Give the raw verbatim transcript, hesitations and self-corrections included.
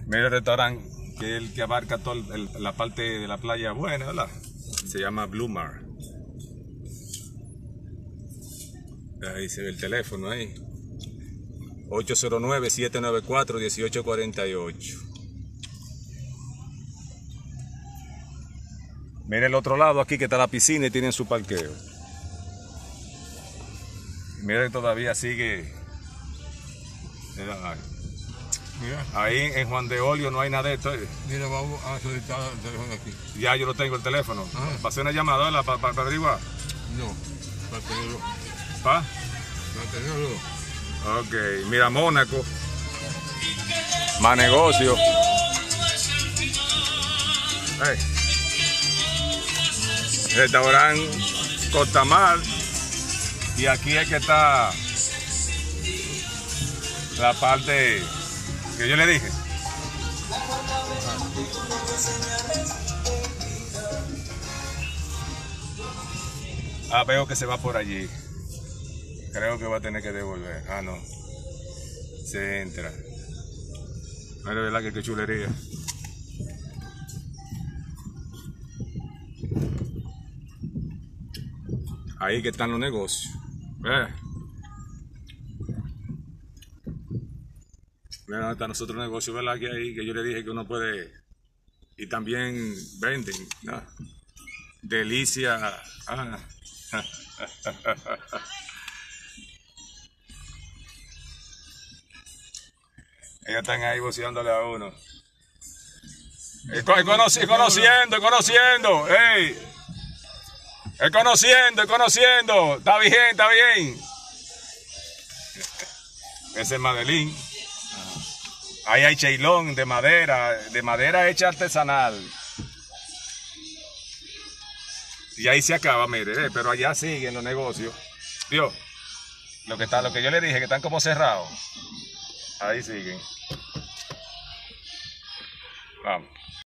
Mira el restaurante que es el que abarca toda la parte de la playa buena, ¿verdad? Se llama Blue Mar. Ahí se ve el teléfono ahí. ocho cero nueve, siete nueve cuatro, uno ocho cuatro ocho. Mira el otro lado aquí que está la piscina y tienen su parqueo. Mira que todavía sigue. Mira, mira. Ahí en Juan de Olio no hay nada de esto. Mira, vamos a solicitar el teléfono aquí. Ya yo lo tengo el teléfono. Ah. ¿Pasé una llamada para pa, pa averiguar? No, para tenerlo. ¿Pa? Para tenerlo. Ok, mira Mónaco. Más negocio. Hey. Restaurante Costamar. Y aquí es que está la parte que yo le dije. Ah, veo que se va por allí. Creo que va a tener que devolver. Ah, no. Se entra. Mira, verdad que qué chulería. Ahí que están los negocios. Eh. Mira dónde están los otros negocios, ¿verdad? Que ahí que yo le dije que uno puede. Y también venden, ¿no? Delicia. Ah. Ellos están ahí voceándole a uno. Es conoci conociendo, es conociendo. ¡Ey! Es conociendo, es conociendo. Está bien, está bien. Ese es Madeline. Ahí hay cheilón de madera, de madera hecha artesanal. Y ahí se acaba, mire, eh, pero allá siguen los negocios. Dios, lo que está, lo que yo le dije, que están como cerrados. Ahí siguen. Vamos.